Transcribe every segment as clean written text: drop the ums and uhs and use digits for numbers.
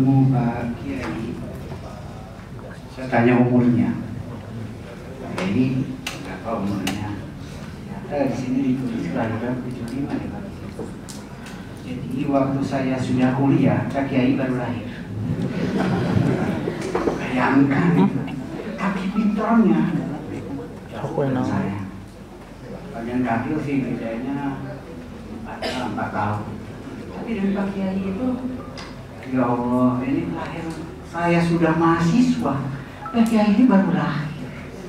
ketemu Pak Kiai, saya tanya umurnya. Pak Kiai berapa umurnya? Di sini ditulis kelahiran 75 ya Pak. Jadi waktu saya sudah kuliah, Pak Kiai baru lahir. Bayangkan itu. Kaki pintarnya jauh dari saya. Bagian kaki sih bedanya 4 tahun. Tapi dari Pak Kiai itu, ya Allah, ini lahir saya sudah mahasiswa. Pak Kiai ini baru lahir.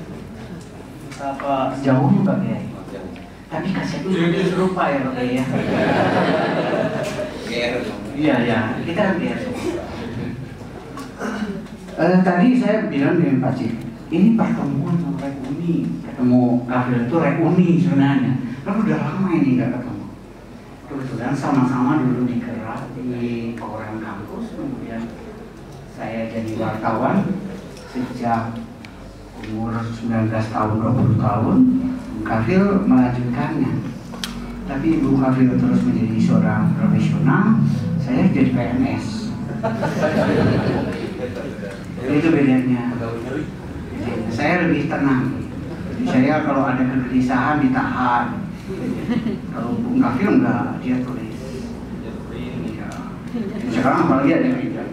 Apa jauhnya Pak Kiai? Tapi kasih itu serupa ya Pak Kiai ya. Iya ya, kita kan biasa. Tadi saya bilang dengan Pak Cik, ini pertemuan sama reuni, ketemu kafir itu reuni sebenarnya. Kan udah lama ini nggak ketemu. Kebetulan sama-sama dulu digerak di orang kampus, kemudian saya jadi wartawan sejak umur 19 tahun, 20 tahun. Kafir melanjutkannya. Tapi Ibu Kafir terus menjadi seorang profesional, saya jadi PNS. Itu bedanya. Saya lebih tenang. Jadi saya kalau ada kegelisahan ditahan. Kalau Bung Kafir enggak, dia tulis. Ya. Sekarang apalagi ada yang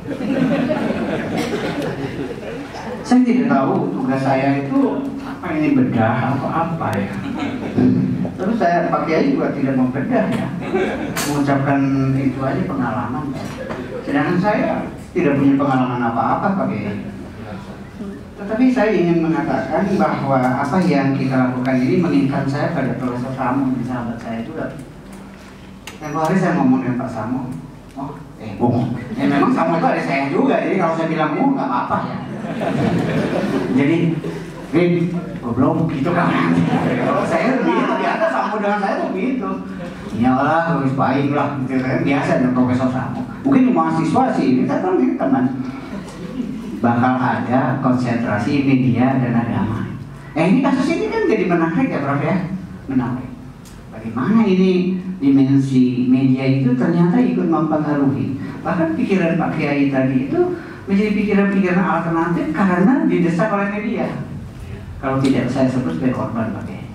saya tidak tahu tugas saya itu apa, ini bedah atau apa ya. Terus saya Pak Kiai juga tidak membedah ya, mengucapkan itu aja pengalaman. Sedangkan saya tidak punya pengalaman apa-apa Pak Kiai. Tetapi saya ingin mengatakan bahwa apa yang kita lakukan ini mengingatkan saya pada Profesor Samo, sahabat saya juga. Tempo hari saya ngomong dengan Pak Samo, Bung, memang Samo itu ada saya juga, jadi kalau saya bilang nggak apa-apa ya. Jadi, goblok gitu kan. Kalau saya begitu, biasa Samo dengan saya tuh begitu. Nyalah, harus baik lah, gitu kan. Biasa dengan Profesor Samo. Mungkin mahasiswa sih, kita kan ini teman. Bakal ada konsentrasi media dan agama. Ini kasus ini kan jadi menarik ya Prof ya? Menarik. Bagaimana ini dimensi media itu ternyata ikut mempengaruhi. Bahkan pikiran Pak Kiai tadi itu menjadi pikiran-pikiran alternatif karena didesak oleh media. Kalau tidak saya sebut sebagai korban Pak Kiai.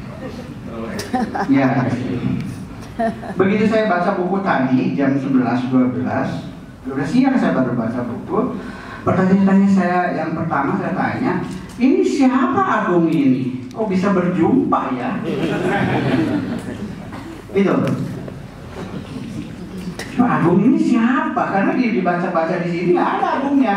Ya. Begitu saya baca buku tadi jam 11.12, udah siang saya baru baca buku. Pertanyaan saya yang pertama saya tanya, ini siapa Agung ini? Kok bisa berjumpa ya? Itu. Agung ini siapa? Karena dibaca-baca di sini nggak ada Agungnya.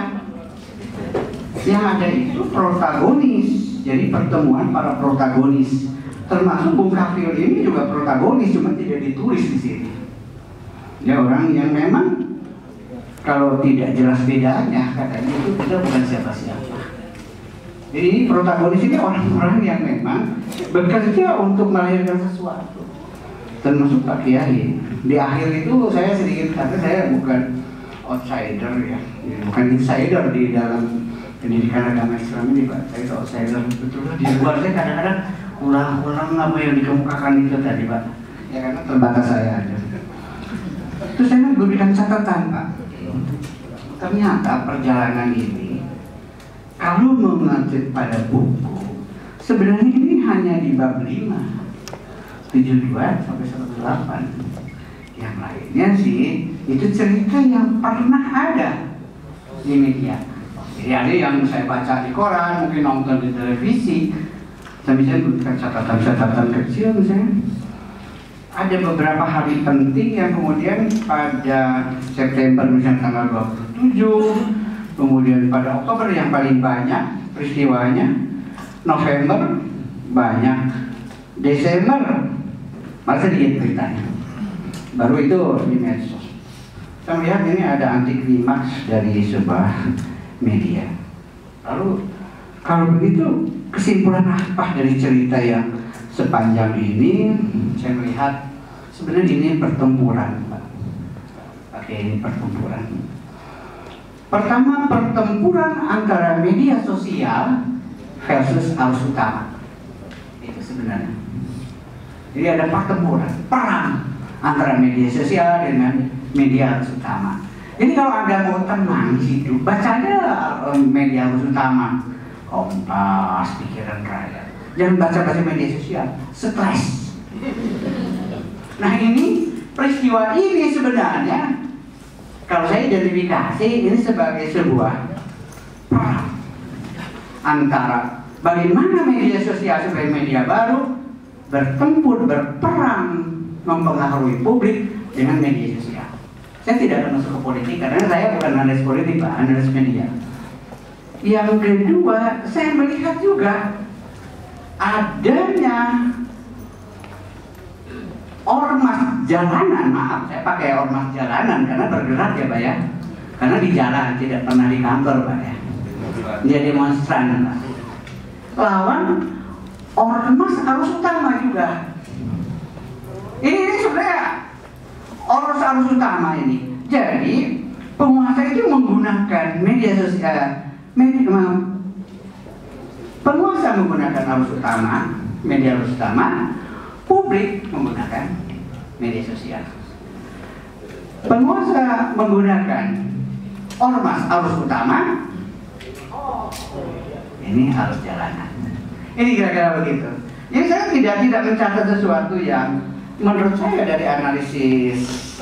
Yang ada itu protagonis. Jadi pertemuan para protagonis. Termasuk Bung Kafir ini juga protagonis, cuma tidak ditulis di sini. Dia orang yang memang kalau tidak jelas bedanya, katanya itu kita bukan siapa-siapa. Jadi ini protagonis ini orang-orang yang memang bekerja untuk melahirkan sesuatu. Termasuk Pak Kiai. Di akhir itu saya sedikit kata saya bukan outsider ya, bukan insider di dalam pendidikan agama Islam ini Pak. Saya outsider betul. Di luar saya kadang-kadang kurang apa yang dikemukakan itu tadi Pak. Ya karena terbatas saya aja. Terus saya memberikan catatan Pak. Ternyata perjalanan ini kalau mengacu pada buku sebenarnya ini hanya di bab 5 72 sampai 108. Yang lainnya sih itu cerita yang pernah ada di media. Jadi ada yang saya baca di koran, mungkin nonton di televisi. Saya bisa memberikan catatan-catatan kecil misalnya. Ada beberapa hari penting yang kemudian pada September misalnya tanggal 27, kemudian pada Oktober yang paling banyak peristiwanya, November banyak, Desember masih sedikit beritanya. Baru itu di medsos. Saya melihat ini ada anti klimaks dari sebuah media. Lalu kalau begitu kesimpulan apa dari cerita yang sepanjang ini? Saya melihat sebenarnya ini pertempuran Pak. Oke, ini pertempuran. Pertama, pertempuran antara media sosial versus arus utama. Itu sebenarnya. Jadi ada pertempuran, perang antara media sosial dengan media arus utama. Jadi kalau Anda mau tenang hidup, baca aja media utama, Kompas, Pikiran Rakyat. Jangan baca-baca media sosial, stres. Nah ini peristiwa ini sebenarnya kalau saya identifikasi ini sebagai sebuah perang antara bagaimana media sosial sebagai media baru bertempur, berperang, mempengaruhi publik dengan media sosial. Saya tidak akan masuk ke politik karena saya bukan analis politik, Pak, analis media. Yang kedua, saya melihat juga adanya ormas jalanan, maaf saya pakai ormas jalanan karena bergerak ya Pak ya, karena di jalan, tidak pernah di kantor Pak ya. Dia demonstran Pak. Lawan ormas arus utama juga. Ini sebenarnya arus utama ini. Jadi penguasa itu menggunakan media sosial, penguasa menggunakan arus utama, media arus utama, publik menggunakan media sosial. Penguasa menggunakan ormas arus utama, ini arus jalanan. Ini kira-kira begitu. Jadi saya tidak mencatat sesuatu yang menurut saya dari analisis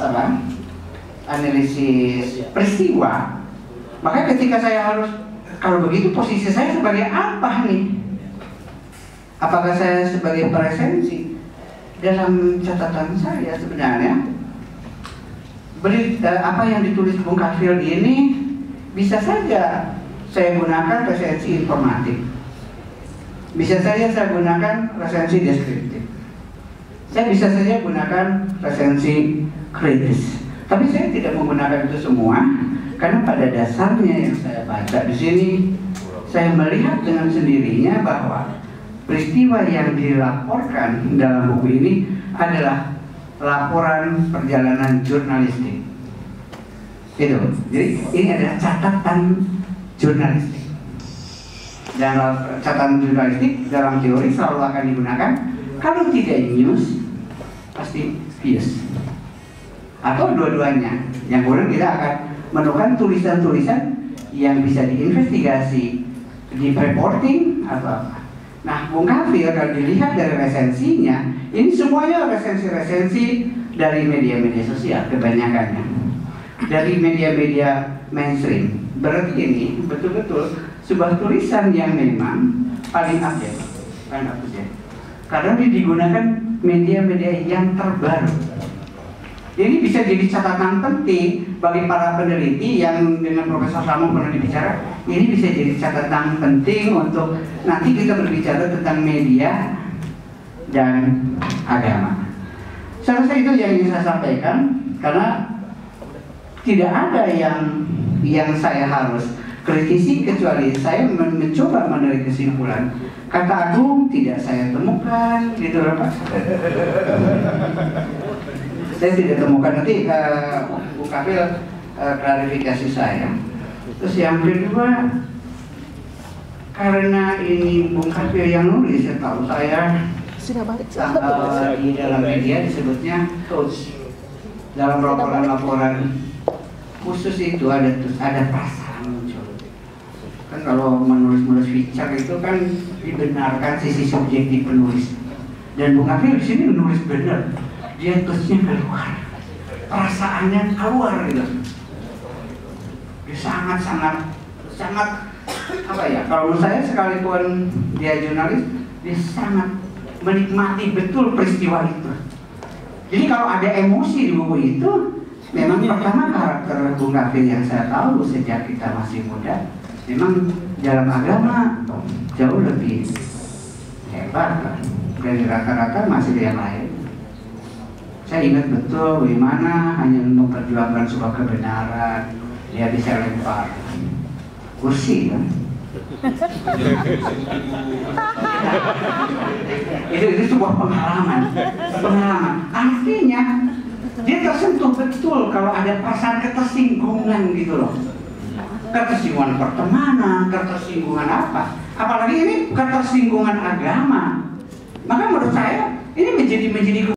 peristiwa. Maka ketika saya harus, kalau begitu posisi saya sebagai apa nih? Apakah saya sebagai presensi? Dalam catatan saya sebenarnya apa yang ditulis Bung Kafil ini bisa saja saya gunakan resensi informatif, bisa saja saya gunakan resensi deskriptif, saya bisa saja gunakan resensi kritis. Tapi saya tidak menggunakan itu semua karena pada dasarnya yang saya baca di sini, saya melihat dengan sendirinya bahwa peristiwa yang dilaporkan dalam buku ini adalah laporan perjalanan jurnalistik. Itu. Jadi ini adalah catatan jurnalistik. Dan catatan jurnalistik dalam teori selalu akan digunakan kalau tidak news pasti bias. Atau dua-duanya. Yang kemudian kita akan menemukan tulisan-tulisan yang bisa diinvestigasi, di reporting atau apa. Nah, Bung Kafil kalau dilihat dari resensinya, ini semuanya resensi-resensi dari media-media sosial kebanyakannya, dari media-media mainstream. Berarti ini betul-betul sebuah tulisan yang memang paling update, karena ini digunakan media-media yang terbaru. Ini bisa jadi catatan penting bagi para peneliti yang dengan Profesor Samo pernah dibicara. Ini bisa jadi catatan penting untuk nanti kita berbicara tentang media dan agama. Saya rasa itu yang ingin saya sampaikan karena tidak ada yang saya harus kritisi kecuali saya mencoba menarik kesimpulan. Kata Agung tidak saya temukan, gitu loh Pak. Saya tidak temukan, nanti Bung Kafil klarifikasi saya. Terus yang kedua, karena ini Bung Kafil yang nulis, setahu saya di dalam media disebutnya coach. Dalam laporan-laporan khusus itu ada perasaan muncul. Kan kalau menulis feature itu kan dibenarkan sisi subjektif penulis. Dan Bung Kafil di sini menulis benar. Dia tulisnya keluar, perasaannya keluar gitu. Dia sangat apa ya? Kalau menurut saya sekalipun dia jurnalis, dia sangat menikmati betul peristiwa itu. Jadi kalau ada emosi di buku itu, memang pertama karakter Bung Kafil yang saya tahu sejak kita masih muda, memang dalam agama jauh lebih hebat kan dari rata-rata masih yang lain. Saya ingat betul bagaimana hanya memperjuangkan sebuah kebenaran dia bisa lempar kursi kan. itu sebuah pengalaman. Artinya dia tersentuh betul kalau ada perasaan ketersinggungan gitu loh. Ketersinggungan pertemanan, ketersinggungan apa? Apalagi ini ketersinggungan agama. Maka menurut saya ini menjadi